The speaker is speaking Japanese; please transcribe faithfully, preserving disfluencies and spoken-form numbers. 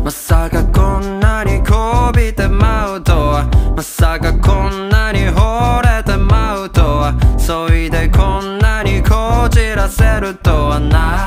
まさかこんなにこびてまうとは、まさかこんなに惚れてまうとは、そいでこんなにこじらせるとはな。